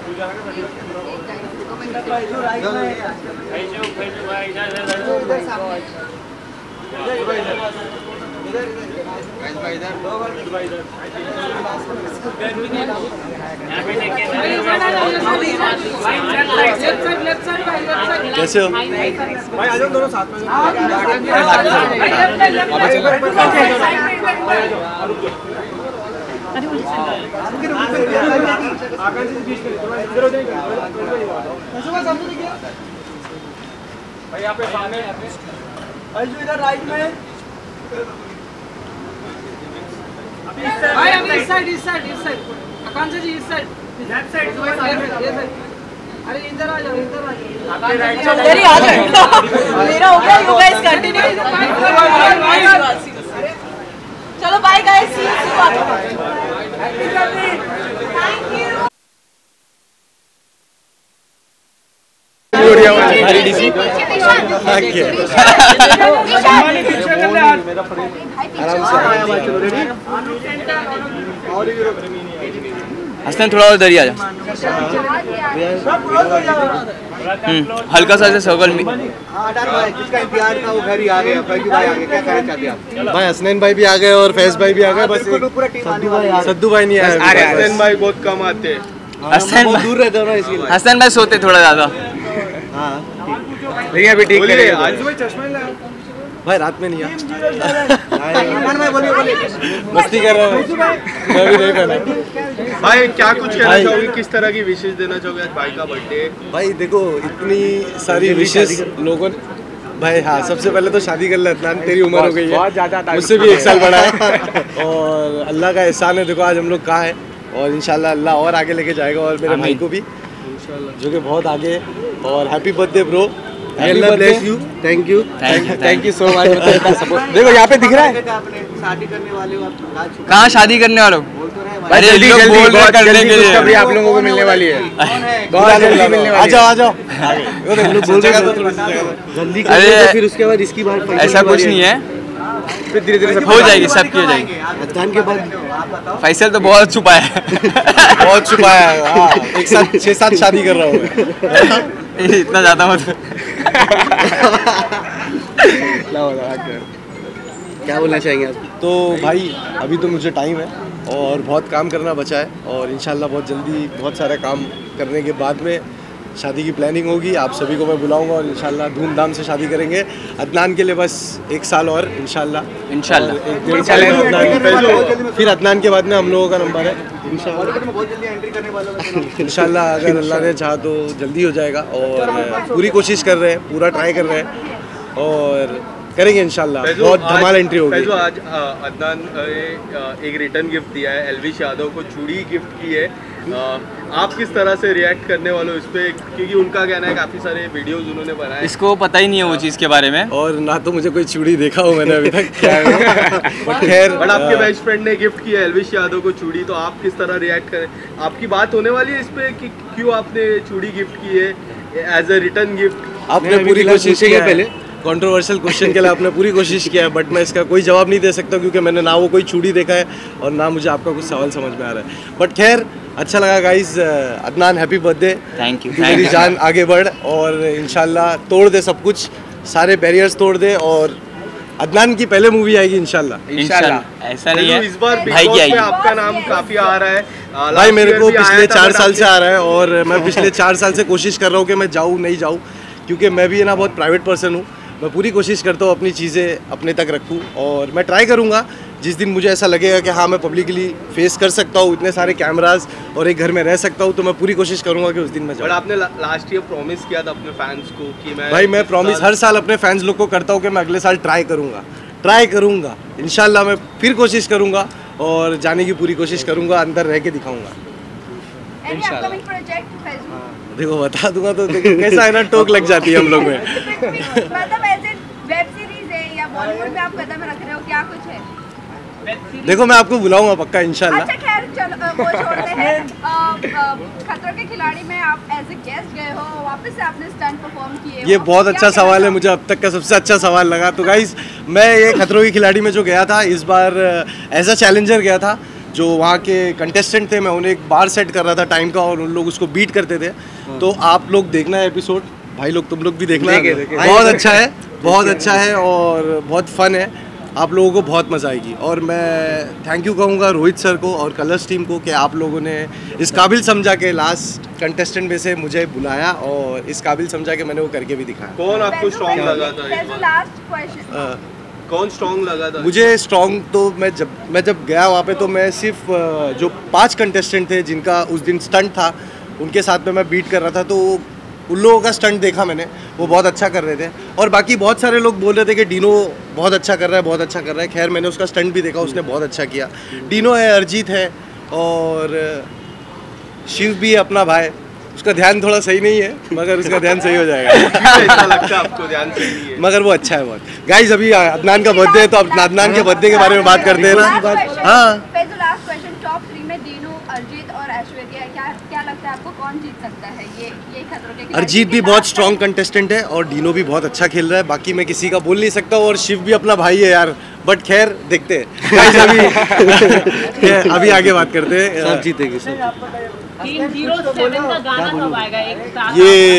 कैसे हो भाई आ जाओ दोनों साथ में। भाई यहाँ पे सामने इधर राइट में भाई अभी इस साइड आकांक्षा जी इस साइड लेफ्ट साइड अरे इधर आ जाओ इधर ही आ जाओ मेरा हो गया यू गाइस कंटिन्यू चलो बाय गाइस सी यू हमारी डीसी हसन थोड़ा और दरिया जा हल्का सा सर्कल में जिसका इंतजार था वो घर ही आ गया। भाई आ गए, क्या कहना चाहते हैं आप? भाई हसनैन भाई भी आ गए और फैज भाई भी आ गए। बस सद्दू भाई नहीं आया। हसनैन भाई बहुत कम आते हैं। हसन दूर रहते हो ना इसलिए। हसन भाई सोते थोड़ा ज्यादा। लेकिन अभी ठीक है। आज भाई चश्मा ही लगा भाई रात में नहीं आया। बोलिए मस्ती कर रहा हूँ मैं भी नहीं पहना। भाई क्या कुछ कहना चाहोगे, किस तरह की विशेष देना चाहोगे आज भाई का बर्थडे? भाई देखो इतनी सारी विशेष लोगों ने भाई हाँ सबसे पहले तो शादी कर ले अदनान, तेरी उम्र हो गई है, मुझसे भी 1 साल बड़ा है और अल्लाह का एहसान है। देखो आज हम लोग कहाँ हैं और इंशाल्लाह अल्लाह और आगे लेके जाएगा और मेरे भाई को भी जो कि बहुत आगे है। और हैप्पी बर्थडे ब्रो, अल्लाह bless you, thank you so much. देखो यहाँ पे दिख रहा है शादी करने वाले हो आप। कहाँ शादी करने वालों भाई जल्दी करने के लिए अभी आप लोगों को मिलने वाली है। बहुत जल्दी मिलने वाली है। आ जाओ जल्दी अरे फिर उसके बाद इसकी बात ऐसा कुछ नहीं है, फिर धीरे धीरे सब हो जाएगी, सबकी हो जाएगी। अदनान के बाद फैसल तो बहुत छुपाया है बहुत छुपाया है। हाँ, एक साथ 6-7 शादी कर रहा हूँ मैं। इतना ज़्यादा मत। क्या बोलना चाहेंगे आप? तो भाई अभी तो मुझे टाइम है और बहुत काम करना बचा है और इंशाल्लाह बहुत जल्दी बहुत सारा काम करने के बाद में शादी की प्लानिंग होगी। आप सभी को मैं बुलाऊंगा और इंशाल्लाह धूमधाम से शादी करेंगे। अदनान के लिए बस 1 साल और इंशाल्लाह फिर अदनान के बाद में हम लोगों का नंबर है इंशाल्लाह अगर अल्लाह ने चाहा तो जल्दी हो जाएगा और पूरी कोशिश कर रहे हैं, पूरा ट्राई कर रहे हैं और करेंगे इंशाल्लाह। बहुत धमाल एंट्री होगी। आज अदनान एक रिटर्न गिफ्ट दिया है, एल्विश यादव को चूड़ी गिफ्ट की है। आप किस तरह से रिएक्ट करने वाले हो इस पे, क्योंकि उनका कहना है काफ़ी सारे वीडियोस उन्होंने बनाए। इसको पता ही नहीं है वो चीज़ के बारे में और ना तो मुझे कोई चूड़ी देखा हो मैंने अभी तक खैर बट आपके बेस्ट फ्रेंड ने गिफ्ट किया एल्विश यादव को चूड़ी, तो आप किस तरह रिएक्ट करें? आपकी बात होने वाली है इस पे कि क्यों आपने चूड़ी गिफ्ट की है एज अ रिटर्न गिफ्ट? आपने पूरी कोशिश की है पहले कंट्रोवर्शियल क्वेश्चन के लिए आपने पूरी कोशिश किया है बट मैं इसका कोई जवाब नहीं दे सकता क्योंकि मैंने ना वो कोई चूड़ी देखा है और ना मुझे आपका कुछ सवाल समझ में आ रहा है। बट खैर अच्छा लगा guys. Adnan happy birthday, thank you. मेरी जान आगे बढ़ और इंशाल्लाह तोड़ दे सब कुछ, सारे बैरियर्स तोड़ दे और अदनान की पहले मूवी आएगी इंशाल्लाह। ऐसा नहीं है इस बार भाई की आएगी। आपका नाम काफी आ रहा है भाई, मेरे को पिछले 4 साल से आ रहा है और मैं पिछले 4 साल से कोशिश कर रहा हूँ कि मैं जाऊँ नहीं जाऊँ, क्योंकि मैं भी ना बहुत प्राइवेट पर्सन हूँ। मैं पूरी कोशिश करता हूँ अपनी चीज़ें अपने तक रखूँ और मैं ट्राई करूँगा जिस दिन मुझे ऐसा लगेगा कि हाँ मैं पब्लिकली फेस कर सकता हूँ इतने सारे कैमरास और एक घर में रह सकता हूँ, तो मैं पूरी कोशिश करूँगा कि उस दिन मैं जाऊँ। बट आपने लास्ट ईयर प्रॉमिस किया था अपने फैंस को कि मैं प्रॉमिस हर साल अपने फैंस लोग को करता हूँ कि मैं अगले साल ट्राई करूँगा इंशाल्लाह। मैं फिर कोशिश करूँगा और जाने की पूरी कोशिश करूँगा, अंदर रह के दिखाऊँगा। देखो बता दूंगा तो देखो कैसा है ना, टोक लग जाती है हम लोग में। मतलब ऐसे वेब सीरीज है या बॉलीवुड में आप कदम रख रहे हो, क्या कुछ है? देखो मैं आपको बुलाऊंगा पक्का इंशाल्लाह। अच्छा खैर चलो वो छोड़ते हैं। खतरों के खिलाड़ी में आप एज ए गेस्ट गए हो, वापस से आपने स्टंट परफॉर्म किए। ये बहुत अच्छा सवाल है, मुझे अब तक का सबसे अच्छा सवाल लगा। तो गाइस मैं ये खतरों के खिलाड़ी में जो गया था इस बार एज अ चैलेंजर गया था, जो वहाँ के कंटेस्टेंट थे मैं उन्हें एक बार सेट कर रहा था टाइम का और उन लोग उसको बीट करते थे। तो आप लोग देखना है एपिसोड, भाई लोग तुम लोग भी देखना है, बहुत अच्छा है, बहुत अच्छा है और बहुत फन है, आप लोगों को बहुत मज़ा आएगी। और मैं थैंक यू कहूँगा रोहित सर को और कलर्स टीम को कि आप लोगों ने इस काबिल समझा के लास्ट कंटेस्टेंट में से मुझे बुलाया और इस काबिल समझा के मैंने वो करके भी दिखाया। कौन आपको स्ट्रॉन्ग लगा था? लास्ट क्वेश्चन, कौन स्ट्रॉन्ग लगा था? मुझे स्ट्रॉन्ग तो मैं जब गया वहाँ पे तो मैं सिर्फ जो 5 कंटेस्टेंट थे जिनका उस दिन स्टंट था उनके साथ में मैं बीट कर रहा था, तो उन लोगों का स्टंट देखा मैंने, वो बहुत अच्छा कर रहे थे। और बाकी बहुत सारे लोग बोल रहे थे कि डीनो बहुत अच्छा कर रहा है, बहुत अच्छा कर रहा है। खैर मैंने उसका स्टंट भी देखा, उसने बहुत अच्छा किया। डीनो है, अरिजीत है और शिव भी है अपना भाई, उसका ध्यान थोड़ा सही नहीं है मगर उसका ध्यान सही हो जाएगा। ऐसा लगता है आपको ध्यान सही नहीं है? मगर वो अच्छा है बहुत। गाइज अभी अदनान का बर्थडे है तो अब अदनान के बर्थडे के बारे में बात करते हैं ना। हाँ, लास्ट क्वेश्चन, टॉप 3 में डीनो, अरिजीत और ऐश्वर्या, क्या लगता है आपको कौन जीत सकता है ये खतरों के खिलाड़ी? अरिजीत भी बहुत स्ट्रॉन्ग कंटेस्टेंट है और डीनो भी बहुत अच्छा खेल रहा है, बाकी मैं किसी का बोल नहीं सकता और शिव भी अपना भाई है यार, बट खैर देखते हैं। गाइस अभी आगे बात करते हैं। सब जीतेगी सब। 307 का गाना कब आएगा? एक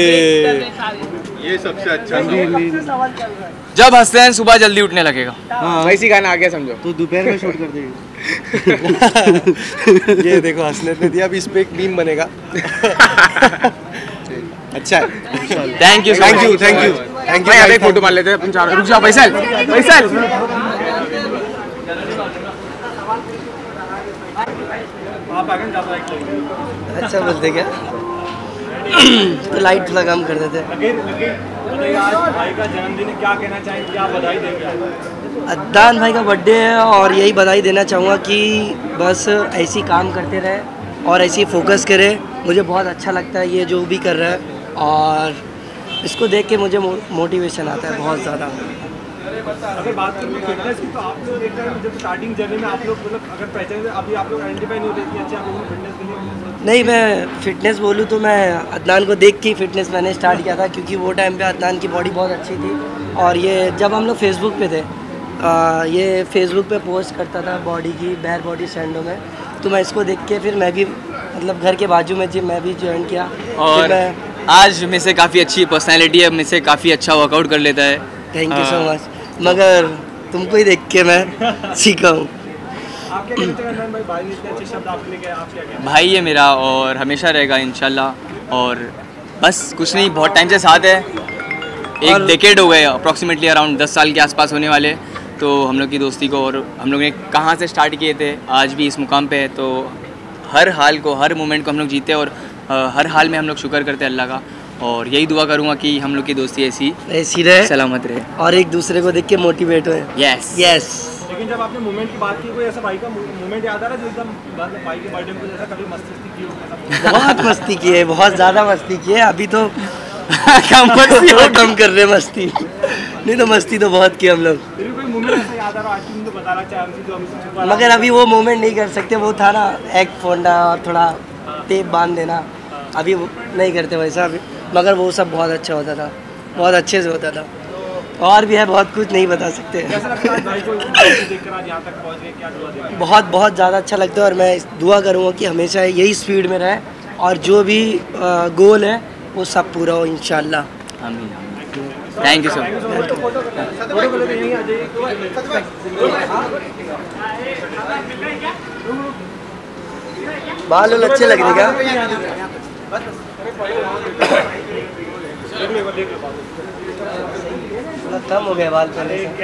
ये सबसे अच्छा जब हंसते हैं सुबह जल्दी उठने लगेगा। हाँ, वैसी गाना आ गया समझो। तो दोपहर में शूट कर देंगे। ये देखो हंसने ने दिया, अभी इस पे एक मीम बनेगा। अच्छा है, thank you thank you thank you thank you. एक फोटो मान लेते हैं अपन चारों। रुक जाओ फैसल, फैसल। अच्छा बोलते क्या? तो लाइट थोड़ा कम कर देते। आज भाई का जन्मदिन है, क्या कहना चाहेंगे, क्या बधाई देंगे? अदनान भाई का बर्थडे है और यही बधाई देना चाहूँगा कि बस ऐसी काम करते रहे और ऐसी फोकस करे। मुझे बहुत अच्छा लगता है ये जो भी कर रहा है और इसको देख के मुझे मोटिवेशन आता है बहुत ज़्यादा। अगर बात करें फिटनेस की तो आप लोग देख रहे हैं जब स्टार्टिंग जर्नी में आप लोग मतलब अगर पहचान अभी आप लोग आइडेंटिफाई नहीं होते कि अच्छा आप लोगों ने फिटनेस के लिए नहीं, मैं फिटनेस बोलूँ तो मैं अदनान को देख के ही फिटनेस मैंने स्टार्ट किया था क्योंकि वो टाइम पे अदनान की बॉडी बहुत अच्छी थी और ये जब हम लोग फेसबुक पे थे ये फेसबुक पे पोस्ट करता था बॉडी की, बैर बॉडी स्टैंडों में, तो मैं इसको देख के फिर मैं भी मतलब घर के बाजू में जिम मैं भी ज्वाइन किया और आज में से काफ़ी अच्छी पर्सनैलिटी है, में से काफ़ी अच्छा वर्कआउट कर लेता है। Thank you so much. मगर तुमको ही देख के मैं सीखा हूँ। भाई है मेरा और हमेशा रहेगा इंशाल्लाह। और बस कुछ नहीं, बहुत टाइम से साथ है, एक डेकेड हो गए अप्रॉक्सीमेटली, अराउंड 10 साल के आसपास होने वाले तो हम लोग की दोस्ती को। और हम लोग ने कहाँ से स्टार्ट किए थे, आज भी इस मुकाम पे है। तो हर हाल को, हर मोमेंट को हम लोग जीते और हर हाल में हम लोग शुक्र करते हैं अल्लाह का। और यही दुआ करूँगा कि हम लोग की दोस्ती ऐसी रहे, सलामत रहे और एक दूसरे को देख के मोटिवेट हुए। Yes yes. लेकिन जब आपने मोमेंट की बात की, कोई ऐसा भाई का मोमेंट याद आ रहा है जो एकदम भाई के बर्थडे में जैसा कभी मस्ती की हो? बहुत मस्ती की है, बहुत ज़्यादा मस्ती की है। अभी तो कम कर रहे मस्ती, नहीं तो मस्ती तो बहुत की हम लोग। कोई मोमेंट ऐसा याद आ रहा है आज तो बताना चाहे जो हमसे छुपा? मगर अभी वो मोमेंट नहीं कर सकते, वो था ना एग फोड़ना और थोड़ा टेप बांध देना, अभी वो नहीं करते वैसा अभी। मगर वो सब बहुत अच्छा होता था, बहुत अच्छे से होता था। और भी है बहुत कुछ, नहीं बता सकते। बहुत बहुत ज़्यादा अच्छा लगता है और मैं दुआ करूँगा कि हमेशा यही स्पीड में रहे और जो भी गोल है वो सब पूरा हो इंशाल्लाह। आमीन। Thank you sir. बाल अच्छे लग रहे क्या? कम हो गए बाल पहले से।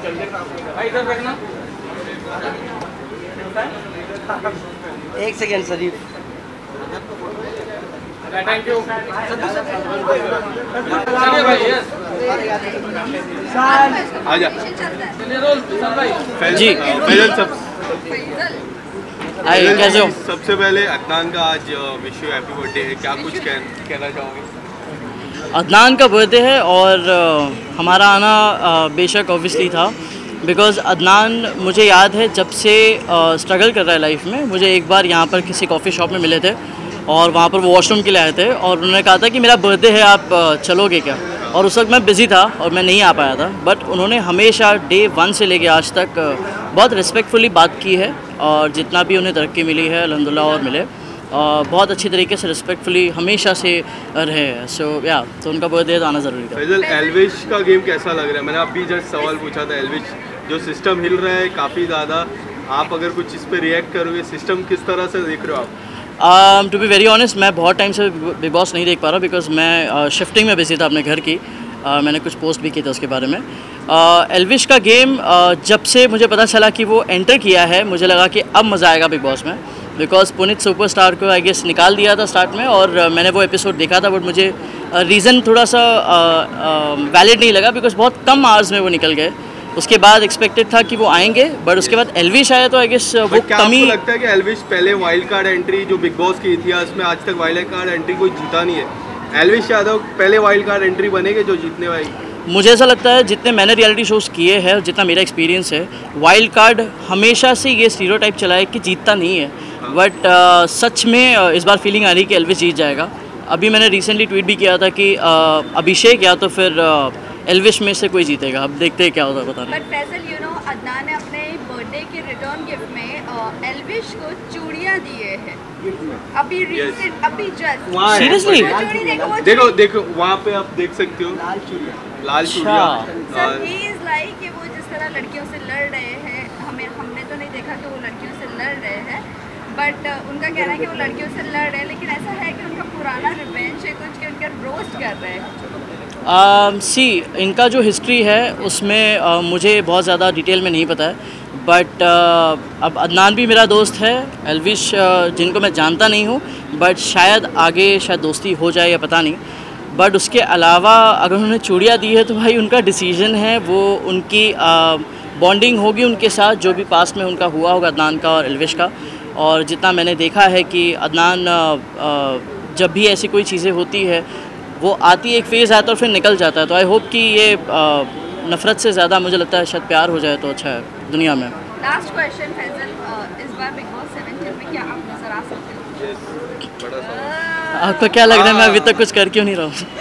एक सेकेंड शरीफ। Thank you. आजा जी फैजल कैसे हो? सबसे पहले अदनान का आज विश यू हैप्पी बर्थडे है, क्या कुछ कहना चाहोगे? अदनान का बर्थडे है और हमारा आना बेशक ऑब्वियसली था, बिकॉज़ अदनान मुझे याद है जब से स्ट्रगल कर रहा है लाइफ में। मुझे एक बार यहाँ पर किसी कॉफ़ी शॉप में मिले थे और वहाँ पर वो वॉशरूम के लिए आए थे और उन्होंने कहा था कि मेरा बर्थडे है, आप चलोगे क्या? और उस वक्त मैं बिज़ी था और मैं नहीं आ पाया था, बट उन्होंने हमेशा डे 1 से लेके आज तक बहुत रिस्पेक्टफुली बात की है और जितना भी उन्हें तरक्की मिली है अल्हम्दुलिल्लाह और मिले, बहुत अच्छी तरीके से रिस्पेक्टफुली हमेशा से रहे हैं। सो या तो उनका बर्थडे आना ज़रूरी था। फैजल, एल्विश का गेम कैसा लग रहा है? मैंने अभी जस्ट सवाल पूछा था, एल्विश जो सिस्टम हिल रहा है काफ़ी ज़्यादा, आप अगर कुछ इस पर रिएक्ट करोगे, सिस्टम किस तरह से देख रहे हो आप? टू बी वेरी ऑनेस्ट, मैं बहुत टाइम से बिग बॉस नहीं देख पा रहा बिकॉज मैं शिफ्टिंग में बिजी था अपने घर की। मैंने कुछ पोस्ट भी किए थे उसके बारे में। एल्विश का गेम जब से मुझे पता चला कि वो एंटर किया है, मुझे लगा कि अब मज़ा आएगा बिग बॉस में, बिकॉज पुनीत सुपरस्टार को आई गेस निकाल दिया था स्टार्ट में, और मैंने वो एपिसोड देखा था, बट मुझे रीज़न थोड़ा सा वैलिड नहीं लगा बिकॉज बहुत कम आवर्स में वो निकल गए। उसके बाद एक्सपेक्टेड था कि वो आएंगे, बट उसके बाद एल्विश आया तो आई गेस वो क्या कमी। आपको लगता है कि एल्विश पहले वाइल्ड कार्ड एंट्री जो बिग बॉस के इतिहास में आज तक वाइल्ड कार्ड एंट्री कोई जीता नहीं है, एल्विश यादव पहले वाइल्ड कार्ड एंट्री बनेंगे जो जीतने वाली? मुझे ऐसा लगता है जितने मैंने रियलिटी शोज़ किए हैं और जितना मेरा एक्सपीरियंस है, वाइल्ड कार्ड हमेशा से ये स्टीरियोटाइप चला है कि जीतता नहीं है, बट सच में इस बार फीलिंग आ रही है कि एल्विश जीत जाएगा। अभी मैंने रिसेंटली ट्वीट भी किया था कि अभिषेक या तो फिर एल्विश में से कोई जीतेगा। अब देखते हैं क्या होता है, पता नहीं। But Faisal, you know, Adnan ने अपने बर्थडे के रिटर्न गिफ्ट में एल्विश को चूड़ियां दिए हैं अभी रिसेंट, अभी जस्ट। सीरियसली? देखो वहाँ पे आप देख सकते हो लाल चूड़ियां। सर ही इज लाइक कि वो जिस तरह लड़कियों से लड़ रहे हैं, हमने तो नहीं देखा कि वो लड़कियों से लड़ रहे हैं, बट उनका कहना है कि वो लड़कियों से लड़ रहे हैं, लेकिन ऐसा है कि उनका पुराना रिवेंज है कुछ, कि उनका रोस्ट कर रहे हैं। इनका जो हिस्ट्री है उसमें मुझे बहुत ज़्यादा डिटेल में नहीं पता है, बट अब अदनान भी मेरा दोस्त है, एल्विश जिनको मैं जानता नहीं हूँ, बट शायद आगे शायद दोस्ती हो जाए या पता नहीं। बट उसके अलावा अगर उन्होंने चूड़ियाँ दी है तो भाई उनका डिसीजन है, वो उनकी बॉन्डिंग होगी उनके साथ, जो भी पास्ट में उनका हुआ होगा अदनान का और एल्विश का। और जितना मैंने देखा है कि अदनान जब भी ऐसी कोई चीज़ें होती है वो आती, एक फेज़ आता है और फिर निकल जाता है, तो आई होप कि ये नफ़रत से ज़्यादा मुझे लगता है शायद प्यार हो जाए तो अच्छा है दुनिया में। लास्ट क्वेश्चन फैजल, इस बार बिग बॉस 17 में क्या आप नजर आ सकते हो? आपको क्या लग रहा है मैं अभी तक कुछ कर क्यों नहीं रहा हूँ?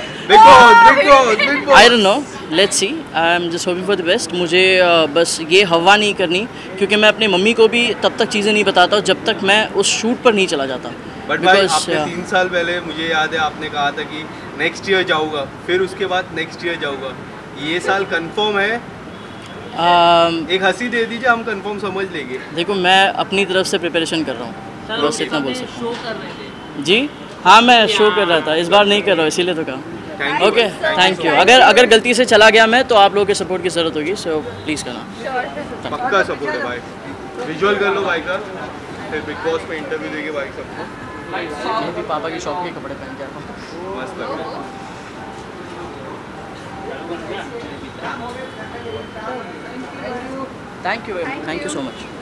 I don't know, let's see, I am just hoping for the best. मुझे बस ये हवा नहीं करनी, क्योंकि मैं अपनी मम्मी को भी तब तक चीज़ें नहीं बताता हूँ जब तक मैं उस शूट पर नहीं चला जाता। बट भाई आपने 3 साल पहले मुझे याद है आपने कहा था कि नेक्स्ट ईयर जाऊँगा, फिर उसके बाद नेक्स्ट ईयर जाऊँगा, ये साल कंफर्म है? एक हंसी दे दीजिए, हम कंफर्म समझ लेंगे। देखो मैं अपनी तरफ से प्रिपरेशन कर रहा हूँ, बस इतना बोल सकता हूँ। जी हाँ, मैं शो कर रहा था, इस बार नहीं कर रहा हूँ, इसीलिए तो कहा। Okay, thank you. अगर गलती से चला गया मैं तो आप लोगों के सपोर्ट की ज़रूरत होगी, सो प्लीज़ करना। पक्का सपोर्ट है भाई, विजुअल कर लो भाई का, फिर बिग बॉस में इंटरव्यू देंगे भाई सबको। भी पापा की शॉप के कपड़े पहन के आता हूँ, मस्त लग रहा है। Thank you so much.